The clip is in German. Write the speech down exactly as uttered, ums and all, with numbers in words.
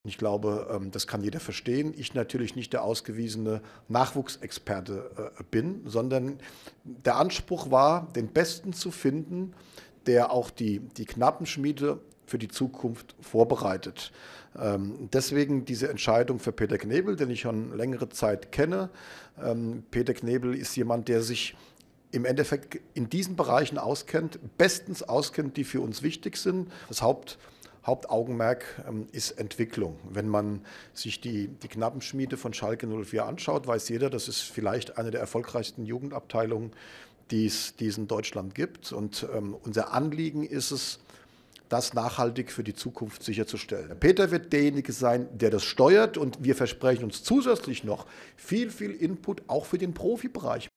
Ich glaube, das kann jeder verstehen. Ich natürlich nicht der ausgewiesene Nachwuchsexperte bin, sondern der Anspruch war, den Besten zu finden, der auch die, die Knappenschmiede für die Zukunft vorbereitet. Deswegen diese Entscheidung für Peter Knebel, den ich schon längere Zeit kenne. Peter Knebel ist jemand, der sich im Endeffekt in diesen Bereichen auskennt, bestens auskennt, die für uns wichtig sind. Das Haupt Hauptaugenmerk ähm, ist Entwicklung. Wenn man sich die, die Knappenschmiede von Schalke null vier anschaut, weiß jeder, das ist vielleicht eine der erfolgreichsten Jugendabteilungen, die es, die es in Deutschland gibt. Und ähm, unser Anliegen ist es, das nachhaltig für die Zukunft sicherzustellen. Peter wird derjenige sein, der das steuert, und wir versprechen uns zusätzlich noch viel, viel Input auch für den Profibereich.